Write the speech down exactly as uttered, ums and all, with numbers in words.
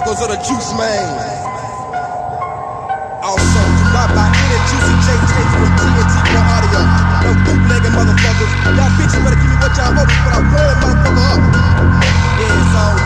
vocals of the Juice Man. Also, do not buy any Juicy J tapes from T N T for audio. No bootlegging motherfuckers. Y'all bitches better give me what y'all owe me, but I'm rolling motherfucker up. Yeah, so